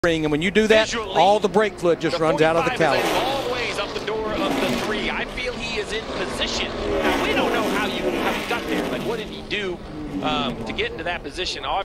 And when you do that, all the brake fluid just runs out of the caliper. Always up the door of the 3. I feel he is in position. Now we don't know how you got there. Like, what did he do to get into that position?